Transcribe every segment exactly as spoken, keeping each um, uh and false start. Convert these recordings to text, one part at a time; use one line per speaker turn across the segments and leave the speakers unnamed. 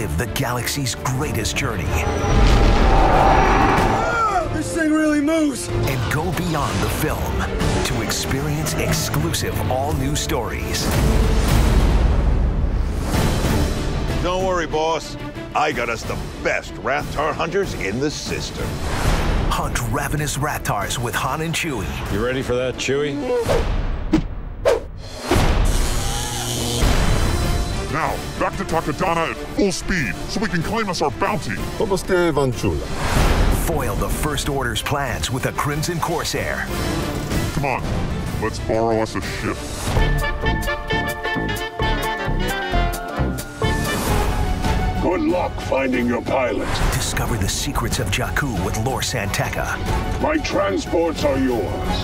relive the galaxy's greatest journey.
Ah, this thing really moves!
And go beyond the film to experience exclusive all-new stories.
Don't worry, boss. I got us the best Raptor hunters in the system.
Hunt ravenous Raptors with Han and Chewie.
You ready for that, Chewie?
Now, back to Takadana at full speed, so we can claim us our bounty.
Oboste Vanchula.
Foil the First Order's plans with a Crimson Corsair.
Come on, let's borrow us a ship.
Good luck finding your pilot.
Discover the secrets of Jakku with Lor San Tekka.
My transports are yours.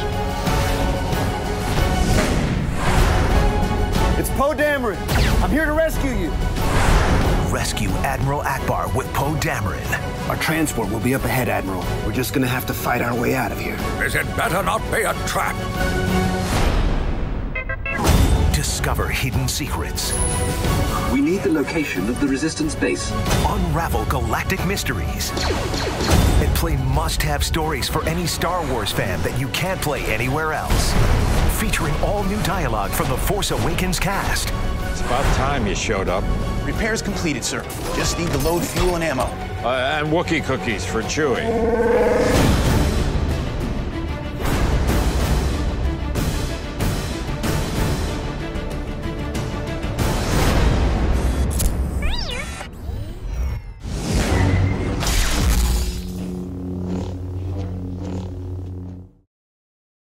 It's Poe Dameron. I'm here to rescue you.
Rescue Admiral Akbar with Poe Dameron.
Our transport will be up ahead, Admiral. We're just gonna have to fight our way out of here.
This had better not be a trap.
Discover hidden secrets.
We need the location of the Resistance base.
Unravel galactic mysteries. And play must-have stories for any Star Wars fan that you can't play anywhere else. Featuring all new dialogue from the Force Awakens cast.
It's about time you showed up.
Repairs completed, sir. Just need to load fuel and ammo.
Uh, and Wookiee cookies for Chewie.